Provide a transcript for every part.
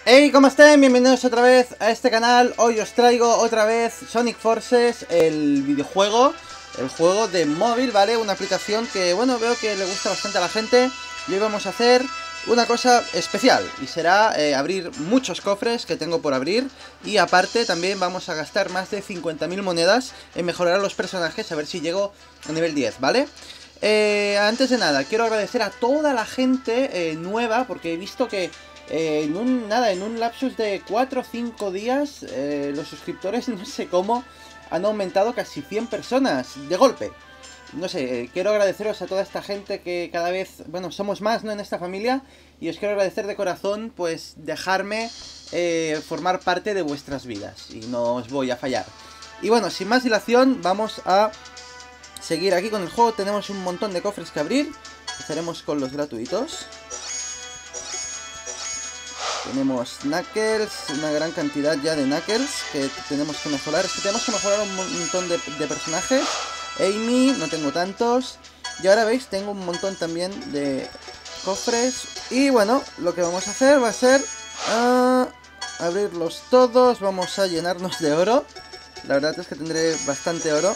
Hey, ¿cómo están? Bienvenidos otra vez a este canal. Hoy os traigo otra vez Sonic Forces, el videojuego, el juego de móvil, ¿vale? Una aplicación que, bueno, veo que le gusta bastante a la gente. Y hoy vamos a hacer una cosa especial, y será abrir muchos cofres que tengo por abrir. Y aparte también vamos a gastar más de 50.000 monedas en mejorar a los personajes, a ver si llego a nivel 10, ¿vale? Antes de nada, quiero agradecer a toda la gente nueva, porque he visto que en un lapsus de 4 o 5 días, los suscriptores, no sé cómo, han aumentado casi 100 personas de golpe. No sé, quiero agradeceros a toda esta gente que cada vez, bueno, somos más, ¿no?, en esta familia. Y os quiero agradecer de corazón, pues, dejarme formar parte de vuestras vidas. Y no os voy a fallar. Y bueno, sin más dilación, vamos a seguir aquí con el juego. Tenemos un montón de cofres que abrir. Empezaremos con los gratuitos. Tenemos Knuckles, una gran cantidad ya de Knuckles que tenemos que mejorar. Es que tenemos que mejorar un montón de personajes. Amy, no tengo tantos. Y ahora veis, tengo un montón también de cofres. Y bueno, lo que vamos a hacer va a ser abrirlos todos. Vamos a llenarnos de oro. La verdad es que tendré bastante oro.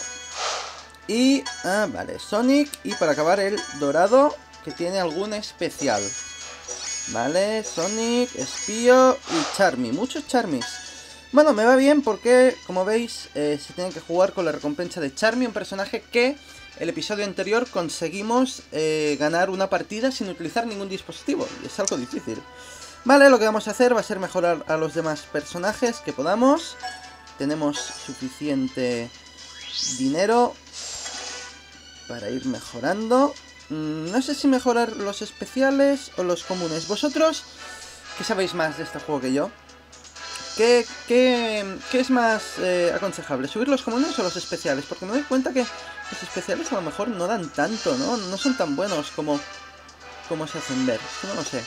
Y, vale, Sonic. Y para acabar el dorado, que tiene algún especial. Vale, Sonic, Espío y Charmy. Muchos Charmys. Bueno, me va bien porque, como veis, se tiene que jugar con la recompensa de Charmy, un personaje que el episodio anterior conseguimos ganar una partida sin utilizar ningún dispositivo. Y es algo difícil. Vale, lo que vamos a hacer va a ser mejorar a los demás personajes que podamos. Tenemos suficiente dinero para ir mejorando. No sé si mejorar los especiales o los comunes. Vosotros, que sabéis más de este juego que yo, ¿qué es más aconsejable? ¿Subir los comunes o los especiales? Porque me doy cuenta que los especiales a lo mejor no dan tanto, ¿no? No son tan buenos como se hacen ver. Es que no lo sé.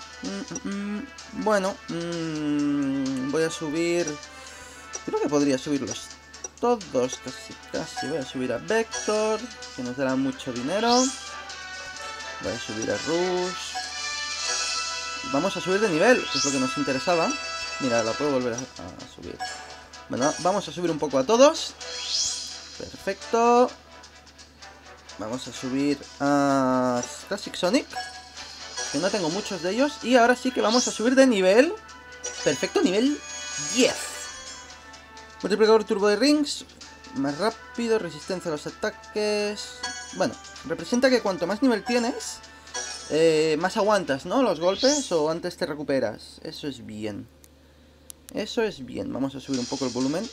Bueno, voy a subir... Creo que podría subirlos todos, casi. Voy a subir a Vector, que nos dará mucho dinero. Voy a subir a Rush. Vamos a subir de nivel, que es lo que nos interesaba. Mira, la puedo volver a subir. Bueno, vamos a subir un poco a todos. Perfecto. Vamos a subir a Classic Sonic, que no tengo muchos de ellos. Y ahora sí que vamos a subir de nivel. Perfecto, nivel 10. Multiplicador turbo de rings. Más rápido, resistencia a los ataques. Bueno, representa que cuanto más nivel tienes, más aguantas, ¿no?, los golpes, o antes te recuperas. Eso es bien. Eso es bien. Vamos a subir un poco el volumen.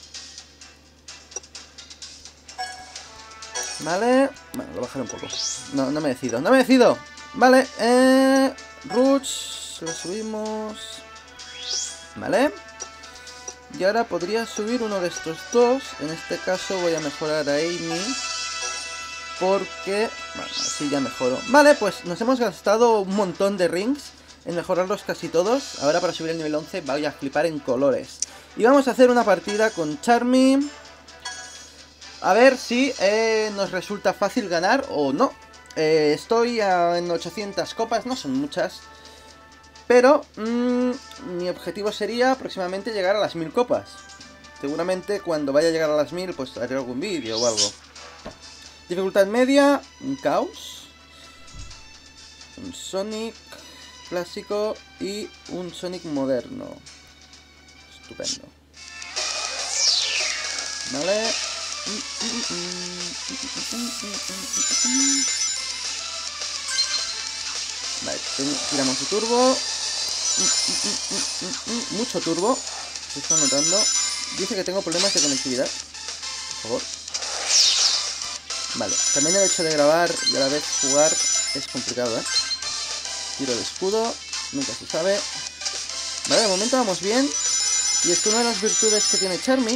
Vale. Bueno, lo bajaré un poco. No me decido. Vale. Roots. Lo subimos. Vale. Y ahora podría subir uno de estos dos. En este caso voy a mejorar a Amy, porque... bueno, así ya mejoro. Vale, pues nos hemos gastado un montón de rings en mejorarlos casi todos. Ahora para subir el nivel 11 voy a flipar en colores. Y vamos a hacer una partida con Charmy. A ver si nos resulta fácil ganar o no. Estoy en 800 copas, no son muchas. Pero mi objetivo sería próximamente llegar a las 1000 copas. Seguramente cuando vaya a llegar a las 1000 pues haré algún vídeo o algo. Dificultad media, un caos, un Sonic clásico y un Sonic moderno. Estupendo. Vale. Vale, tiramos de turbo. Mucho turbo, se está notando. Dice que tengo problemas de conectividad. Por favor. Vale, también el hecho de grabar y a la vez jugar es complicado, ¿eh? Tiro de escudo, nunca se sabe. Vale, de momento vamos bien. Y es que una de las virtudes que tiene Charmy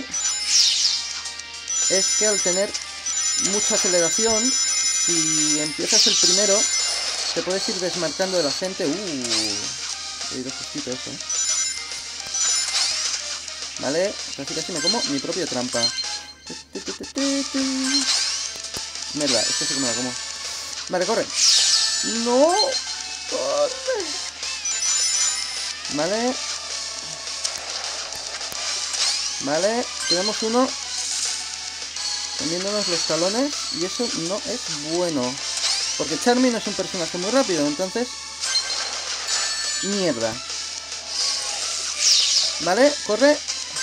es que al tener mucha aceleración, si empiezas el primero, te puedes ir desmarcando de la gente. He ido justito eso, ¿eh? Vale, casi me como mi propia trampa. Mierda, esto sí que me la como. Vale, corre. ¡No! ¡Corre! Vale. Vale, tenemos uno comiéndonos los talones y eso no es bueno. Porque Charmy no es un personaje muy rápido, entonces... Mierda. Vale, corre.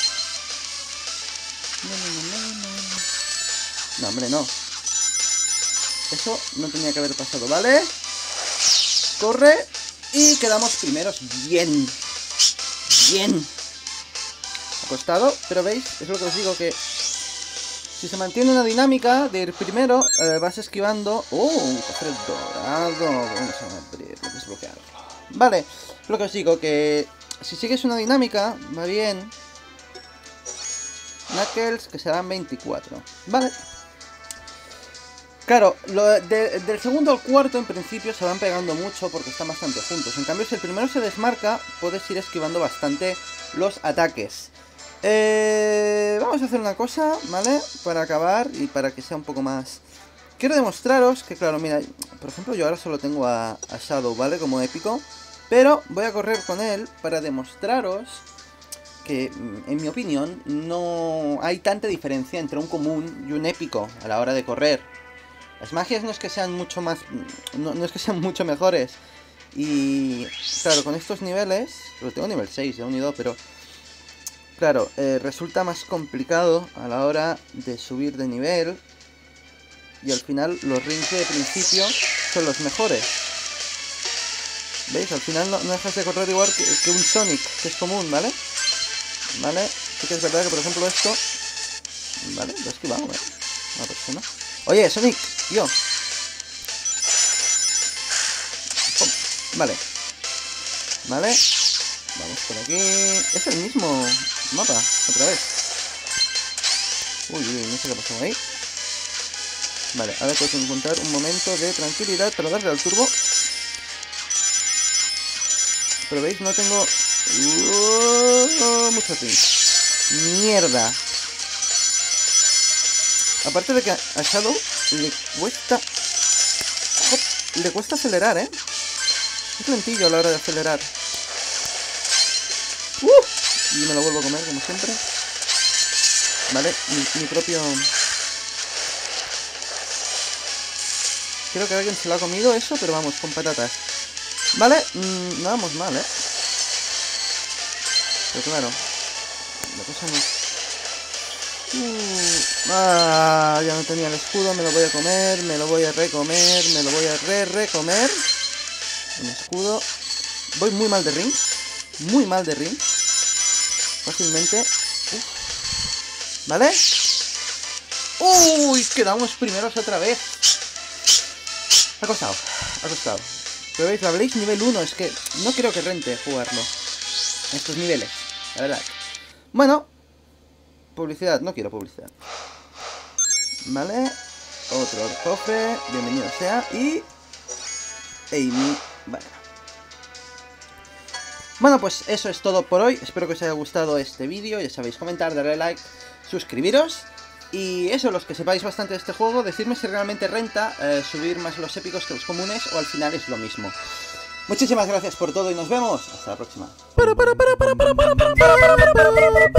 No, hombre, no. Eso no tenía que haber pasado, ¿vale? Corre. Y quedamos primeros. Bien. Bien. Ha costado, pero veis, es lo que os digo, que si se mantiene una dinámica de ir primero, vas esquivando... ¡Oh! Un cofre dorado. Vamos a abrirlo, desbloquearlo. Vale, lo que os digo, que si sigues una dinámica, va bien. Knuckles, que serán 24. Vale. Claro, del segundo al cuarto en principio se van pegando mucho porque están bastante juntos. En cambio, si el primero se desmarca, puedes ir esquivando bastante los ataques. Vamos a hacer una cosa, ¿vale? Para acabar y para que sea un poco más... Quiero demostraros que, claro, mira, por ejemplo, yo ahora solo tengo a Shadow, ¿vale? Como épico. Pero voy a correr con él para demostraros que, en mi opinión, no hay tanta diferencia entre un común y un épico a la hora de correr. Las magias no es que sean mucho más... No es que sean mucho mejores. Y claro, con estos niveles... Lo tengo nivel 6 de unido, pero... Claro, resulta más complicado a la hora de subir de nivel. Y al final los rings de principio son los mejores. ¿Veis? Al final no dejas de correr igual que un Sonic, que es común, ¿vale? Vale, sí que es verdad que por ejemplo esto... Vale, lo he esquivado, ¿eh? Una persona. Oye, Sonic, tío. Vale. Vale. Vamos por aquí. Es el mismo mapa, otra vez. Uy, no sé qué ha pasado ahí. Vale, ahora tengo que encontrar un momento de tranquilidad para darle al turbo. Pero veis, no tengo... mucho tiempo. Mierda. Aparte de que a Shadow le cuesta acelerar, ¿eh? Es lentillo a la hora de acelerar. Y me lo vuelvo a comer, como siempre. Vale, mi propio... Creo que alguien se lo ha comido eso, pero vamos, con patatas. Vale, no vamos mal, ¿eh? Pero claro, la cosa no... ya no tenía el escudo, me lo voy a comer, me lo voy a recomer, me lo voy a recomer. Un escudo. Voy muy mal de ring. Muy mal de ring. Fácilmente. ¿Vale? ¡Uy! Quedamos primeros otra vez. Ha costado, ha costado. Pero veis, la Blaze nivel 1, es que no creo que rente jugarlo. Estos niveles, la verdad. Bueno, publicidad, no quiero publicidad. Vale, otro cofre, bienvenido sea. Y... Amy, vale. Bueno, pues eso es todo por hoy. Espero que os haya gustado este vídeo. Ya sabéis, comentar, darle like, suscribiros. Y eso, los que sepáis bastante de este juego, decidme si realmente renta subir más los épicos que los comunes o al final es lo mismo. Muchísimas gracias por todo y nos vemos. Hasta la próxima.